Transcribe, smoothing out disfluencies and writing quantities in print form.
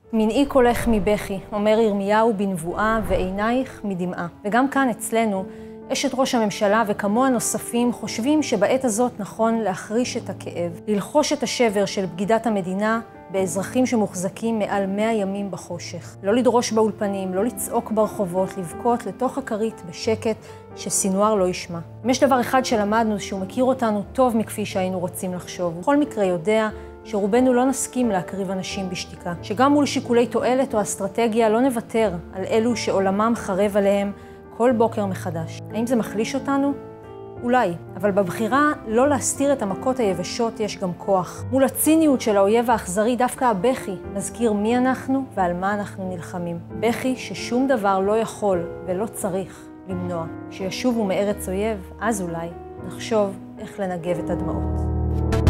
מנעי קולך מבכי, אומר ירמיהו בנבואה, ועינייך מדמעה. וגם כאן אצלנו, אשת ראש הממשלה וכמוה נוספים חושבים שבעת הזאת נכון להחריש את הכאב, ללחוש את השבר של בגידת המדינה באזרחים שמוחזקים מעל 100 ימים בחושך. לא לדרוש באולפנים, לא לצעוק ברחובות, לבכות לתוך הכרית בשקט שסינואר לא ישמע. אם יש דבר אחד שלמדנו שהוא מכיר אותנו טוב מכפי שהיינו רוצים לחשוב. בכל מקרה יודע שרובנו לא נסכים להקריב אנשים בשתיקה, שגם מול שיקולי תועלת או אסטרטגיה לא נוותר על אלו שעולמם חרב עליהם כל בוקר מחדש. האם זה מחליש אותנו? אולי, אבל בבחירה לא להסתיר את המכות היבשות יש גם כוח. מול הציניות של האויב האכזרי דווקא הבכי נזכיר מי אנחנו ועל מה אנחנו נלחמים. בכי ששום דבר לא יכול ולא צריך למנוע. כשישובו מארץ אויב, אז אולי נחשוב איך לנגב את הדמעות.